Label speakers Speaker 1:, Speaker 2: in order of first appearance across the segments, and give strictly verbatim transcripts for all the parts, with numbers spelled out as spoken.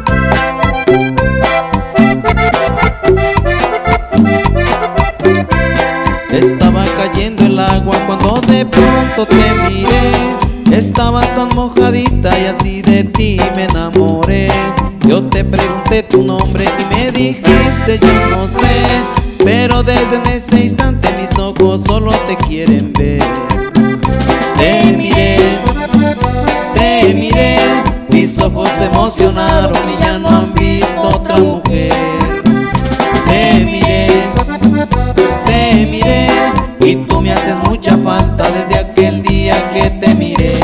Speaker 1: Estaba cayendo el agua cuando de pronto te miré. Estabas tan mojadita y así de ti me enamoré. Yo te pregunté tu nombre y me dijiste yo no sé, pero desde en ese instante mis ojos solo te quieren ver. Te miré, te miré, mis ojos se emocionaron y ya no han visto otra mujer. Te miré, te miré, y tú me haces mucha falta desde aquel día que te miré.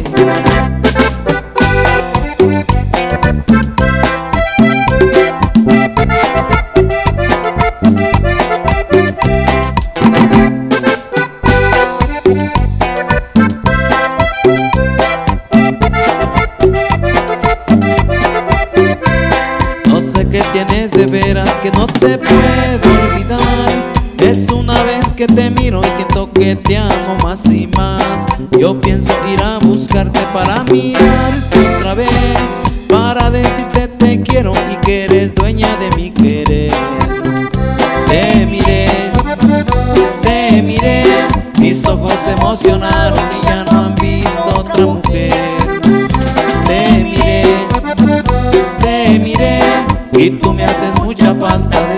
Speaker 1: No sé qué tienes de veras que no te puedo olvidar. Es una vez que te miro y siento que te amo más y más. Yo pienso ir a buscarte para mirarte otra vez, para decirte te quiero y que eres dueña de mi querer. Te miré, te miré, mis ojos se emocionaron y ya no han visto otra mujer. Te miré, te miré, y tú me haces mucha falta.